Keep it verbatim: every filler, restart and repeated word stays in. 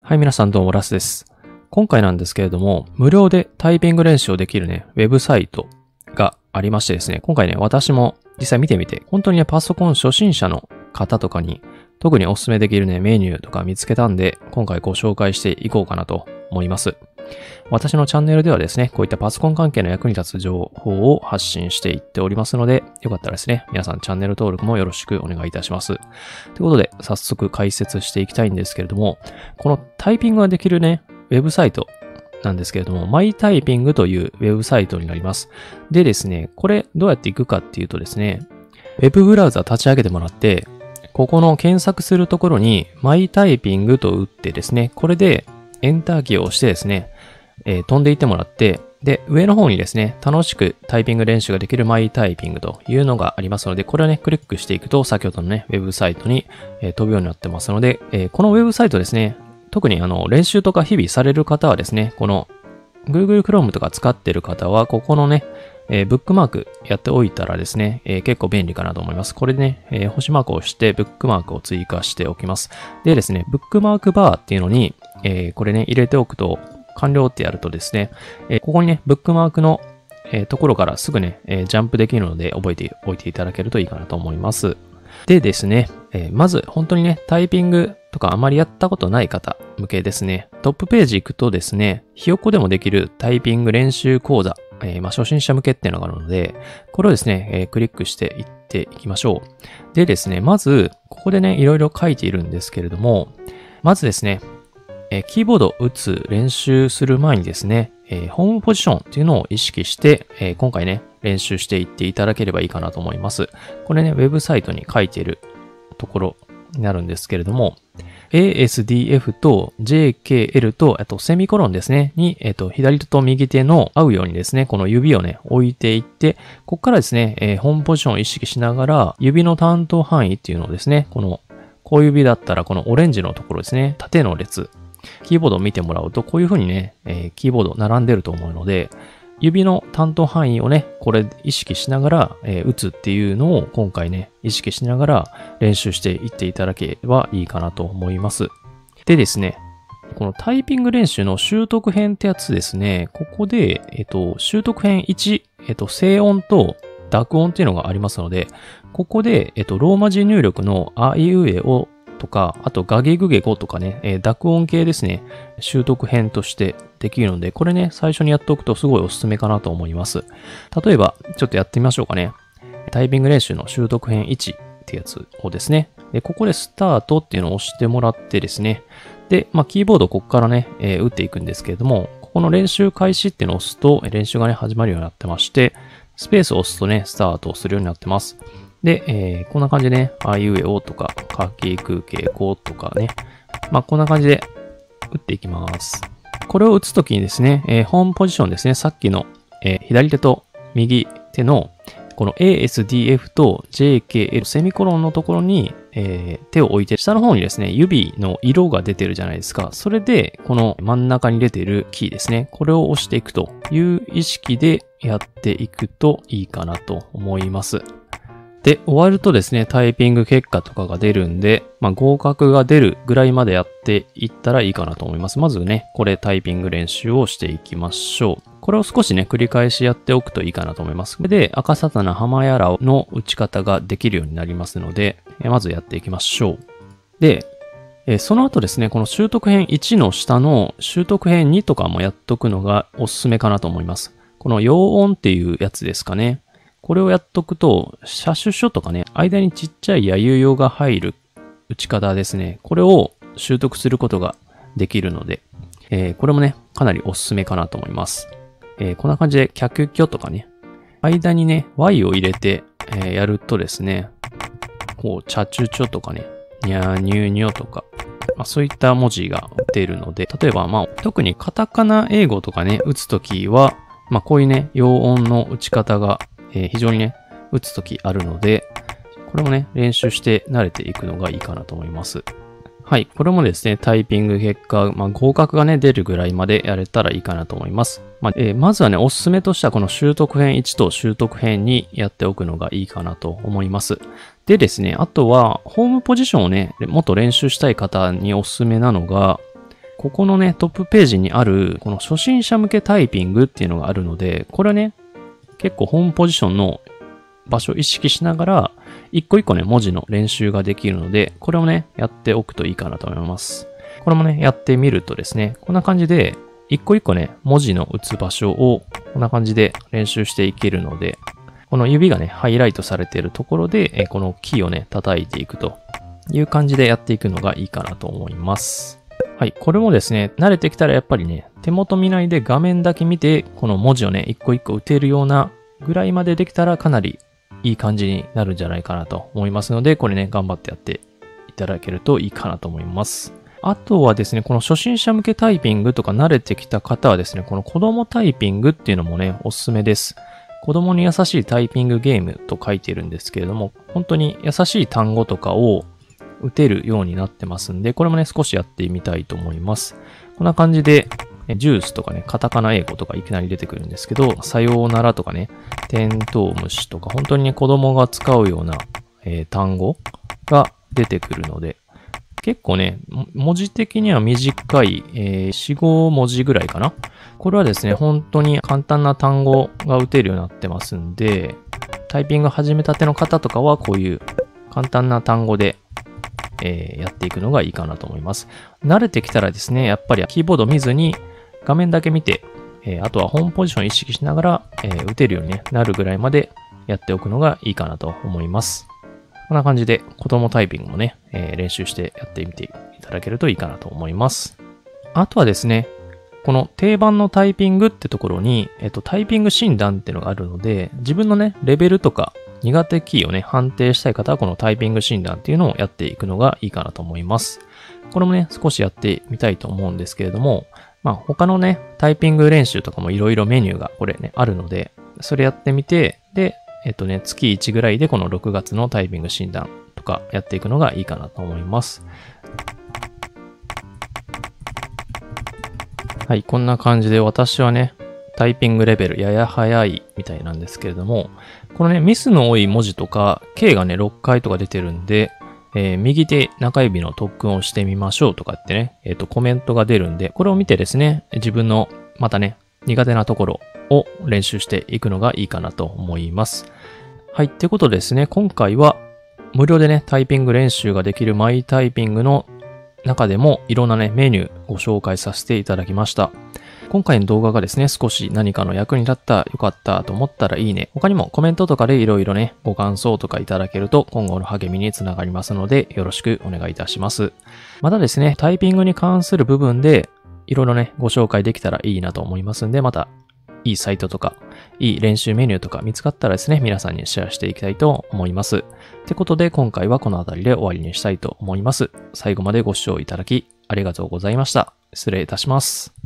はい、皆さんどうもラスです。今回なんですけれども、無料でタイピング練習をできるね、ウェブサイトがありましてですね、今回ね、私も実際見てみて、本当にね、パソコン初心者の方とかに、特にお勧めできるね、メニューとか見つけたんで、今回ご紹介していこうかなと思います。私のチャンネルではですね、こういったパソコン関係の役に立つ情報を発信していっておりますので、よかったらですね、皆さんチャンネル登録もよろしくお願いいたします。ということで、早速解説していきたいんですけれども、このタイピングができるね、ウェブサイトなんですけれども、マイタイピングというウェブサイトになります。でですね、これどうやっていくかっていうとですね、ウェブブラウザ立ち上げてもらって、ここの検索するところにマイタイピングと打ってですね、これでエンターキーを押してですね、えー、飛んでいってもらって、で、上の方にですね、楽しくタイピング練習ができるマイタイピングというのがありますので、これをね、クリックしていくと、先ほどのね、ウェブサイトに、えー、飛ぶようになってますので、えー、このウェブサイトですね、特にあの、練習とか日々される方はですね、この Google Chrome とか使ってる方は、ここのね、えー、ブックマークやっておいたらですね、えー、結構便利かなと思います。これでね、えー、星マークを押してブックマークを追加しておきます。でですね、ブックマークバーっていうのに、えー、これね、入れておくと、完了ってやるとですね、えー、ここにね、ブックマークの、えー、ところからすぐね、えー、ジャンプできるので覚えておいていただけるといいかなと思います。でですね、えー、まず本当にね、タイピングとかあまりやったことない方向けですね、トップページ行くとですね、ひよっこでもできるタイピング練習講座、えー、まあ初心者向けっていうのがあるので、これをですね、えー、クリックしていっていきましょう。でですね、まず、ここでね、いろいろ書いているんですけれども、まずですね、えー、キーボードを打つ練習する前にですね、えー、ホームポジションっていうのを意識して、えー、今回ね、練習していっていただければいいかなと思います。これね、ウェブサイトに書いているところになるんですけれども、エーエスディーエフ と ジェーケーエル と、あとセミコロンですね、に、えっと、左手と右手の合うようにですね、この指をね、置いていって、ここからですね、えー、ホームポジションを意識しながら、指の担当範囲っていうのをですね、この、小指だったらこのオレンジのところですね、縦の列、キーボードを見てもらうと、こういう風にね、えー、キーボード並んでると思うので、指の担当範囲をね、これ意識しながら、えー、打つっていうのを今回ね、意識しながら練習していっていただければいいかなと思います。でですね、このタイピング練習の習得編ってやつですね、ここで、えっと、習得編いち、えっと、静音と濁音っていうのがありますので、ここで、えっと、ローマ字入力のあいうえおとか、あとガゲグゲゴとかね、えー、濁音系ですね、習得編としてできるので、これね、最初にやっておくとすごいおすすめかなと思います。例えば、ちょっとやってみましょうかね。タイピング練習の習得編いちってやつをですね、でここでスタートっていうのを押してもらってですね、で、まあ、キーボードここからね、えー、打っていくんですけれども、ここの練習開始っていうのを押すと、練習がね、始まるようになってまして、スペースを押すとね、スタートをするようになってます。で、えー、こんな感じでね、あいうえおとか、かきくけことかね。まあ、こんな感じで打っていきます。これを打つときにですね、えー、ホームポジションですね、さっきの、えー、左手と右手の、この エーエスディーエフ と ジェーケーエル、セミコロンのところに、えー、手を置いて、下の方にですね、指の色が出てるじゃないですか。それで、この真ん中に出ているキーですね。これを押していくという意識でやっていくといいかなと思います。で、終わるとですね、タイピング結果とかが出るんで、まあ、合格が出るぐらいまでやっていったらいいかなと思います。まずね、これタイピング練習をしていきましょう。これを少しね、繰り返しやっておくといいかなと思います。で、赤サタナハマヤラの打ち方ができるようになりますので、まずやっていきましょう。で、その後ですね、この習得編いちの下の習得編にとかもやっとくのがおすすめかなと思います。この陽音っていうやつですかね。これをやっとくと、車種書とかね、間にちっちゃいやゆよが入る打ち方ですね。これを習得することができるので、えー、これもね、かなりおすすめかなと思います。えー、こんな感じで、キャキュキョとかね、間にね、Y を入れて、えー、やるとですね、こう、チャチュチョとかね、ニャーニューニョとか、まあ、そういった文字が出るので、例えば、まあ、特にカタカナ英語とかね、打つときは、まあ、こういうね、陽音の打ち方が、えー、非常にね、打つときあるので、これもね、練習して慣れていくのがいいかなと思います。はい。これもですね、タイピング結果、まあ、合格がね、出るぐらいまでやれたらいいかなと思います。まあえー、まずはね、おすすめとしてはこの習得編いちと習得編にやっておくのがいいかなと思います。でですね、あとは、ホームポジションをね、もっと練習したい方におすすめなのが、 ここのね、トップページにある、この初心者向けタイピングっていうのがあるので、これはね、結構ホームポジションの場所を意識しながら、一個一個ね、文字の練習ができるので、これをね、やっておくといいかなと思います。これもね、やってみるとですね、こんな感じで、一個一個ね、文字の打つ場所を、こんな感じで練習していけるので、この指がね、ハイライトされているところで、このキーをね、叩いていくという感じでやっていくのがいいかなと思います。はい。これもですね、慣れてきたらやっぱりね、手元見ないで画面だけ見て、この文字をね、一個一個打てるようなぐらいまでできたらかなりいい感じになるんじゃないかなと思いますので、これね、頑張ってやっていただけるといいかなと思います。あとはですね、この初心者向けタイピングとか慣れてきた方はですね、この子供タイピングっていうのもね、おすすめです。子供に優しいタイピングゲームと書いているんですけれども、本当に優しい単語とかを打てるようになってますんで、これもね、少しやってみたいと思います。こんな感じで、ジュースとかね、カタカナ英語とかいきなり出てくるんですけど、さようならとかね、テントウムシとか、本当にね、子供が使うような、えー、単語が出てくるので、結構ね、文字的には短い、えー、よん、ご文字ぐらいかな。これはですね、本当に簡単な単語が打てるようになってますんで、タイピング始めたての方とかはこういう簡単な単語で、えー、やっていくのがいいかなと思います。慣れてきたらですね、やっぱりキーボード見ずに画面だけ見て、えー、あとはホームポジションを意識しながら、えー、打てるように、ね、なるぐらいまでやっておくのがいいかなと思います。こんな感じで子供タイピングもね、えー、練習してやってみていただけるといいかなと思います。あとはですね、この定番のタイピングってところに、えっと、タイピング診断っていうのがあるので、自分のね、レベルとか苦手キーをね、判定したい方はこのタイピング診断っていうのをやっていくのがいいかなと思います。これもね、少しやってみたいと思うんですけれども、まあ他のね、タイピング練習とかもいろいろメニューがこれね、あるので、それやってみて、で、えっとね、月いちぐらいでこのろくがつのタイピング診断とかやっていくのがいいかなと思います。はい、こんな感じで私はね、タイピングレベルやや早いみたいなんですけれども、このね、ミスの多い文字とか、K がね、ろっかいとか出てるんで、えー、右手中指の特訓をしてみましょうとかってね、えっと、コメントが出るんで、これを見てですね、自分のまたね、苦手なところを練習していくのがいいかなと思います。はい、ってことでですね、今回は無料でね、タイピング練習ができるマイタイピングの中でもいろんなね、メニューご紹介させていただきました。今回の動画がですね、少し何かの役に立った、よかったと思ったらいいね。他にもコメントとかでいろいろね、ご感想とかいただけると今後の励みにつながりますので、よろしくお願いいたします。またですね、タイピングに関する部分でいろいろね、ご紹介できたらいいなと思いますんで、またいいサイトとか、いい練習メニューとか見つかったらですね、皆さんにシェアしていきたいと思います。ってことで、今回はこの辺りで終わりにしたいと思います。最後までご視聴いただきありがとうございました。失礼いたします。